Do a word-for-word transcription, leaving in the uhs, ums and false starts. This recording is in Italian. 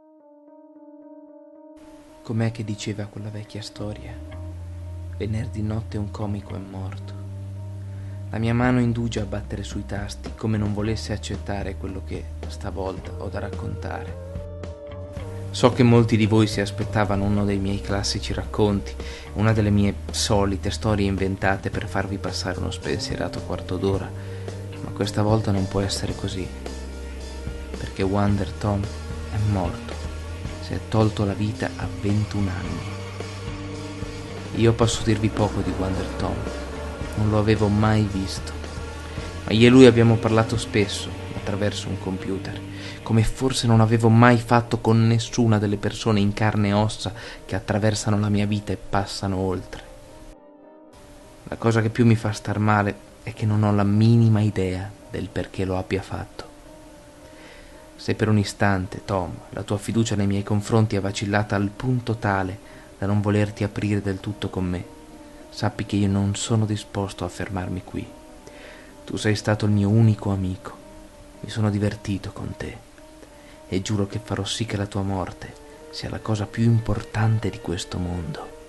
Com'è che diceva quella vecchia storia? Venerdì notte un comico è morto. La mia mano indugia a battere sui tasti, come non volesse accettare quello che stavolta ho da raccontare. So che molti di voi si aspettavano uno dei miei classici racconti, una delle mie solite storie inventate per farvi passare uno spensierato quarto d'ora, ma questa volta non può essere così, perché Wonder Tom è morto, si è tolto la vita a ventuno anni. Io posso dirvi poco di Wonder Tom, non lo avevo mai visto, ma io e lui abbiamo parlato spesso attraverso un computer, come forse non avevo mai fatto con nessuna delle persone in carne e ossa che attraversano la mia vita e passano oltre. La cosa che più mi fa star male è che non ho la minima idea del perché lo abbia fatto. Se per un istante, Tom, la tua fiducia nei miei confronti è vacillata al punto tale da non volerti aprire del tutto con me, sappi che io non sono disposto a fermarmi qui. Tu sei stato il mio unico amico, mi sono divertito con te e giuro che farò sì che la tua morte sia la cosa più importante di questo mondo.